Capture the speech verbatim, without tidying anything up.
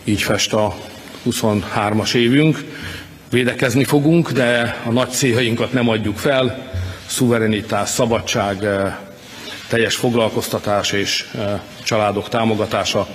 így fest a huszonhármas évünk. Védekezni fogunk, de a nagy céljainkat nem adjuk fel. Szuverenitás, szabadság, teljes foglalkoztatás és családok támogatása.